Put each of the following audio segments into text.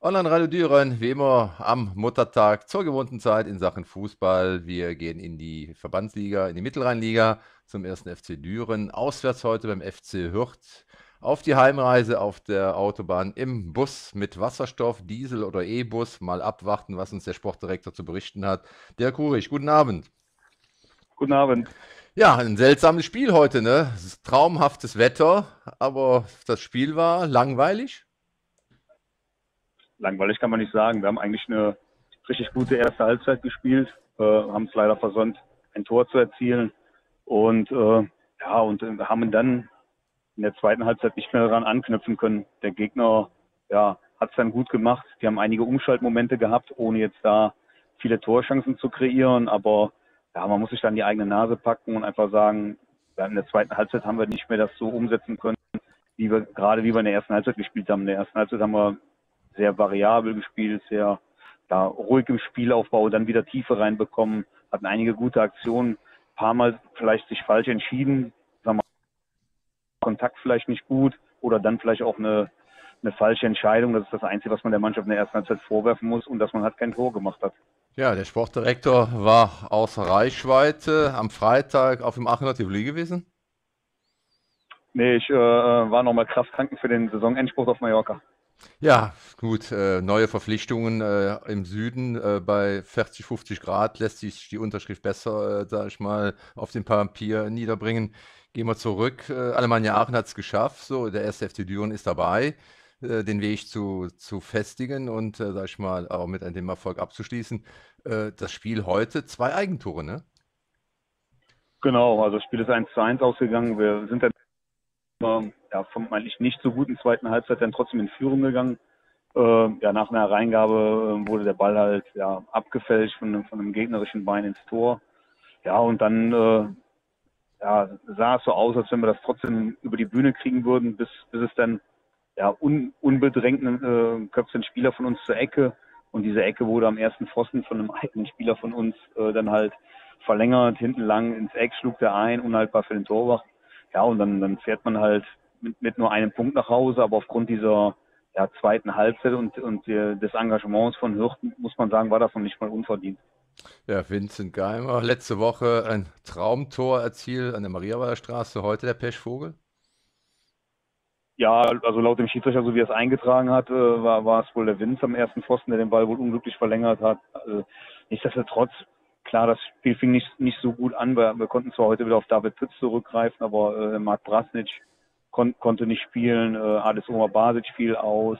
Online-Radio Düren, wie immer am Muttertag zur gewohnten Zeit in Sachen Fußball. Wir gehen in die Verbandsliga, in die Mittelrheinliga zum ersten FC Düren. Auswärts heute beim FC Hürth. Auf die Heimreise auf der Autobahn im Bus mit Wasserstoff, Diesel oder E-Bus. Mal abwarten, was uns der Sportdirektor zu berichten hat. Der Kurich, guten Abend. Guten Abend. Ja, ein seltsames Spiel heute, ne? Es ist traumhaftes Wetter, aber das Spiel war langweilig. Langweilig kann man nicht sagen. Wir haben eigentlich eine richtig gute erste Halbzeit gespielt, haben es leider versäumt, ein Tor zu erzielen und haben dann in der zweiten Halbzeit nicht mehr daran anknüpfen können. Der Gegner, hat es dann gut gemacht. Die haben einige Umschaltmomente gehabt, ohne jetzt da viele Torchancen zu kreieren. Aber ja, man muss sich dann die eigene Nase packen und einfach sagen, ja, in der zweiten Halbzeit haben wir nicht mehr das so umsetzen können, wie wir in der ersten Halbzeit gespielt haben. In der ersten Halbzeit haben wir sehr variabel gespielt, sehr ruhig im Spielaufbau, dann wieder Tiefe reinbekommen, hatten einige gute Aktionen, ein paar Mal vielleicht sich falsch entschieden, sagen wir, Kontakt vielleicht nicht gut oder dann vielleicht auch eine falsche Entscheidung. Das ist das Einzige, was man der Mannschaft in der ersten Halbzeit vorwerfen muss, und dass man halt kein Tor gemacht hat. Ja, der Sportdirektor war außer Reichweite am Freitag auf dem Aachener Tivoli gewesen. Nee, ich war nochmal kraftkranken für den Saisonendspurt auf Mallorca. Ja, gut, neue Verpflichtungen im Süden bei 40, 50 Grad lässt sich die Unterschrift besser, sag ich mal, auf dem Papier niederbringen. Gehen wir zurück. Alemannia Aachen hat es geschafft. So, der erste FC Düren ist dabei, den Weg zu festigen und, sag ich mal, auch mit dem Erfolg abzuschließen. Das Spiel heute, zwei Eigentore, ne? Genau, also das Spiel ist 1:1 ausgegangen. Wir sind dann vom eigentlich nicht so guten zweiten Halbzeit dann trotzdem in Führung gegangen. Nach einer Reingabe wurde der Ball halt abgefälscht von einem gegnerischen Bein ins Tor. Ja, und dann sah es so aus, als wenn wir das trotzdem über die Bühne kriegen würden, bis es dann unbedrängt köpft ein Spieler von uns zur Ecke. Und diese Ecke wurde am ersten Pfosten von einem eigenen Spieler von uns dann halt verlängert, hinten lang ins Eck schlug der ein, unhaltbar für den Torwart. Ja, und dann fährt man halt mit nur einem Punkt nach Hause, aber aufgrund dieser zweiten Halbzeit und des Engagements von Hürth, muss man sagen, war das noch nicht mal unverdient. Ja, Vincent Geimer, letzte Woche ein Traumtor erzielt an der Mariaweiler Straße, heute der Pechvogel. Ja, also laut dem Schiedsrichter, so wie er es eingetragen hat, war es wohl der Vince am ersten Pfosten, der den Ball wohl unglücklich verlängert hat. Also, nichtsdestotrotz, klar, das Spiel fing nicht so gut an. Wir konnten zwar heute wieder auf David Pütz zurückgreifen, aber Marc Brasnic konnte nicht spielen, Adis Omar Basic fiel aus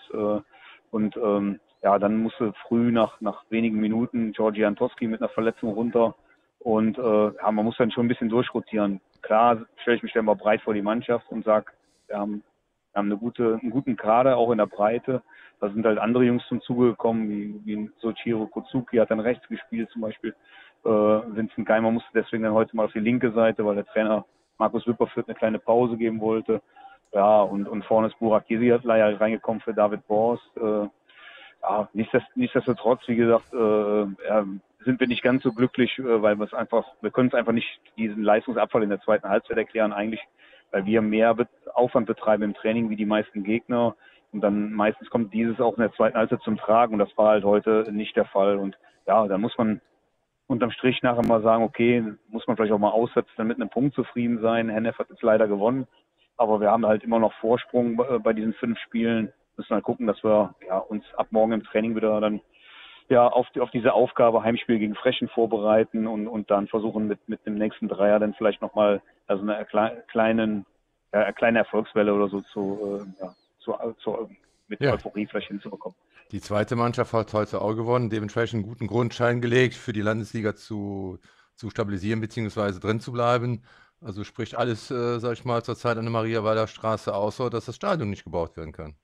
dann musste früh nach wenigen Minuten Georgi Antowski mit einer Verletzung runter und man muss dann schon ein bisschen durchrotieren. Klar stelle ich mich dann mal breit vor die Mannschaft und sage, wir haben einen guten Kader, auch in der Breite. Da sind halt andere Jungs zum Zuge gekommen, wie Soichiro Kozuki hat dann rechts gespielt zum Beispiel. Vincent Geimer musste deswegen dann heute mal auf die linke Seite, weil der Trainer Markus Wipperfürth eine kleine Pause geben wollte. Ja, und vorne ist Burak Yezidler reingekommen für David Borst. Nichtsdestotrotz, wie gesagt, sind wir nicht ganz so glücklich, weil wir können es einfach nicht diesen Leistungsabfall in der zweiten Halbzeit erklären, eigentlich, weil wir mehr Aufwand betreiben im Training wie die meisten Gegner. Und dann meistens kommt dieses auch in der zweiten Halbzeit zum Tragen, und das war halt heute nicht der Fall. Und ja, dann muss man unterm Strich nachher mal sagen, okay, muss man vielleicht auch mal auswärts dann mit einem Punkt zufrieden sein. Hennef hat jetzt leider gewonnen, aber wir haben halt immer noch Vorsprung bei diesen 5 Spielen. Müssen halt gucken, dass wir uns ab morgen im Training wieder dann auf diese Aufgabe Heimspiel gegen Frechen vorbereiten und dann versuchen mit dem nächsten Dreier dann vielleicht nochmal eine kleine Erfolgswelle oder so mit Ja, Euphorie vielleicht hinzubekommen. die zweite Mannschaft hat heute auch gewonnen, dementsprechend einen guten Grundstein gelegt, für die Landesliga zu stabilisieren bzw. drin zu bleiben. Also spricht alles, sag ich mal, zurzeit an der Mariaweiler Straße, außer dass das Stadion nicht gebaut werden kann.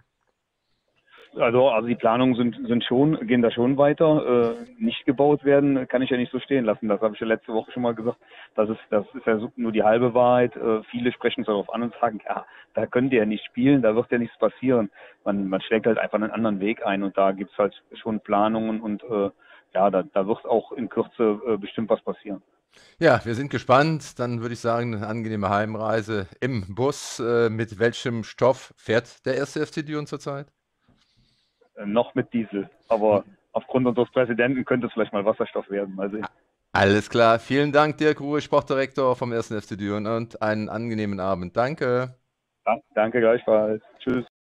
Also die Planungen gehen da schon weiter. Nicht gebaut werden kann ich ja nicht so stehen lassen. Das habe ich ja letzte Woche schon mal gesagt. Das ist ja nur die halbe Wahrheit. Viele sprechen es darauf an und sagen, ja, da könnt ihr ja nicht spielen, da wird ja nichts passieren. Man schlägt halt einfach einen anderen Weg ein, und da gibt's halt schon Planungen, und da wird auch in Kürze bestimmt was passieren. Ja, wir sind gespannt. Dann würde ich sagen, eine angenehme Heimreise im Bus. Mit welchem Stoff fährt der erste FC Düren zurzeit? noch mit Diesel. Aber aufgrund unseres Präsidenten könnte es vielleicht mal Wasserstoff werden. Mal sehen. Alles klar. Vielen Dank, Dirk Ruhe, Sportdirektor vom 1. FC Düren und einen angenehmen Abend. Danke. Ja, danke gleichfalls. Tschüss.